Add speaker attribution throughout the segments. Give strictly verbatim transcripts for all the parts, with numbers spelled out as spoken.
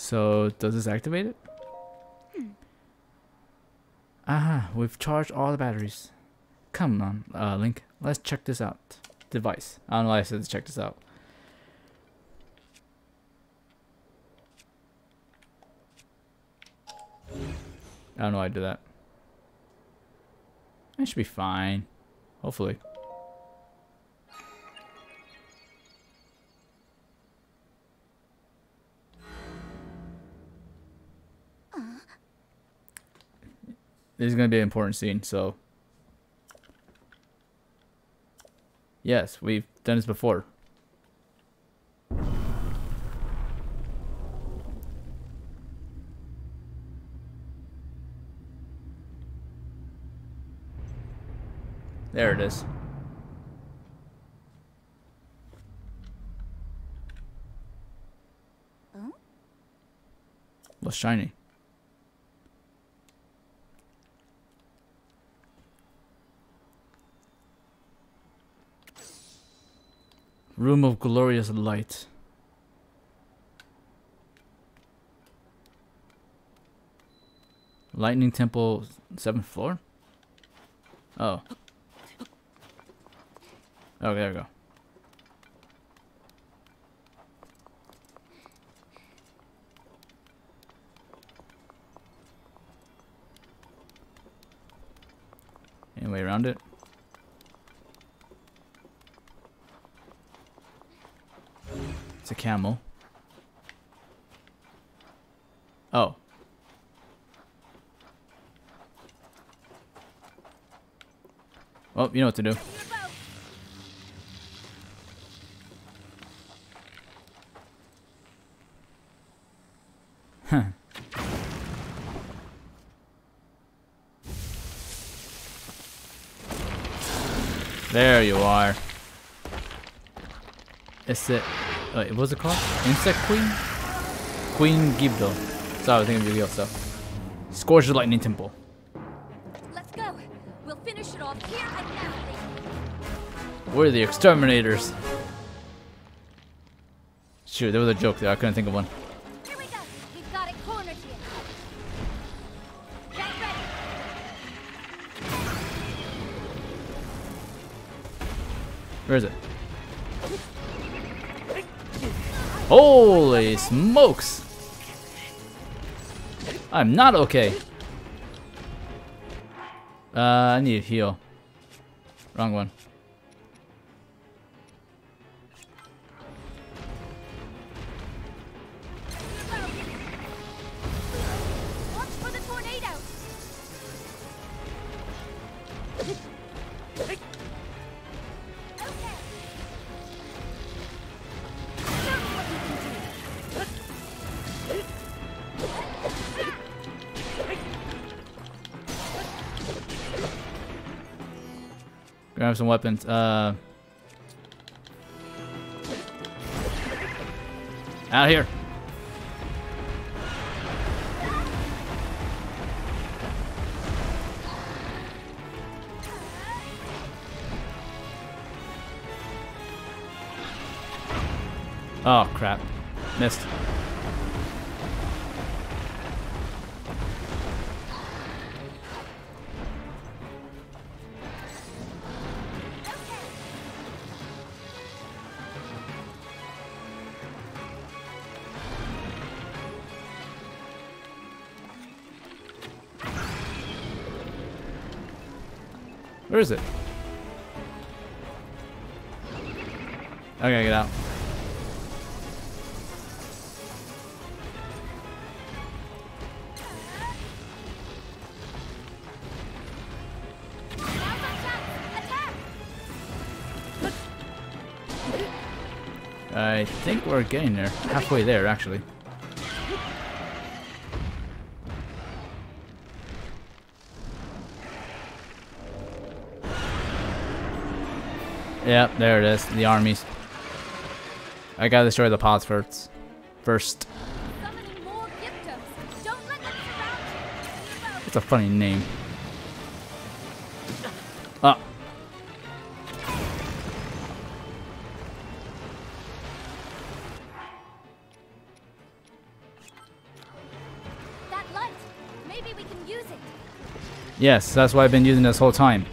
Speaker 1: So does this activate it? Aha, we've charged all the batteries. Come on, uh, Link. Let's check this out. Device. I don't know why I said to check this out. I don't know why I did that. It should be fine. Hopefully. This is going to be an important scene, so... Yes, we've done this before. There it is.
Speaker 2: Huh?
Speaker 1: What's shiny? Room of glorious light. Lightning Temple, seventh floor? Oh. Oh, there we go. Any way around it? It's a camel. Oh. Well, you know what to do. Huh. There you are. It's it. Wait, what was it called? Insect Queen? Queen Gibdo. Sorry, I was thinking of Yu-Gi-Oh! Stuff. Scourge the Lightning Temple.
Speaker 2: Let's go. We'll finish it off here and now.
Speaker 1: We're the exterminators. Shoot, there was a joke there. I couldn't think of one.
Speaker 2: Here we go. We've got it cornered here. Get ready.
Speaker 1: Where is it? Holy smokes! I'm not okay. Uh, I need to heal. Wrong one.
Speaker 2: Watch for the tornado. Okay.
Speaker 1: Grab some weapons. Uh, out here. Oh crap! Missed. Where is it? Okay, get out. I think we're getting there. Halfway there, actually. Yep, there it is. The armies. I gotta destroy the pods first. First.
Speaker 2: Summoning more Giptos. Don't let them surround you.
Speaker 1: It's a funny name. Ah.
Speaker 2: Maybe we can use it.
Speaker 1: Yes, that's what I've been using this whole time.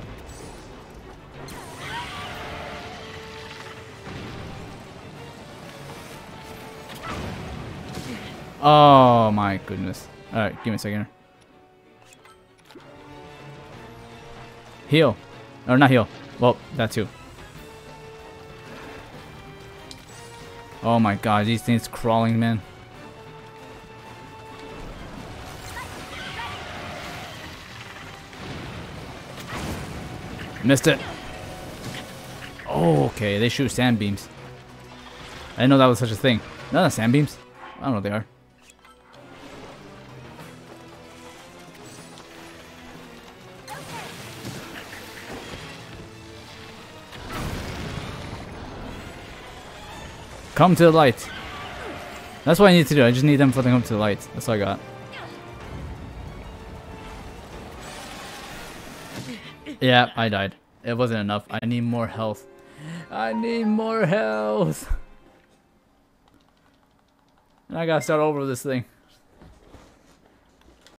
Speaker 1: Oh my goodness. Alright, give me a second. Heal. Or not heal. Well, that too. Oh my god, these things crawling, man. Missed it. Oh, okay, they shoot sand beams. I didn't know that was such a thing. No, not sand beams. I don't know what they are. Come to the light. That's what I need to do. I just need them for them to come to the light. That's all I got. Yeah, I died. It wasn't enough. I need more health. I need more health. And I gotta start over with this thing.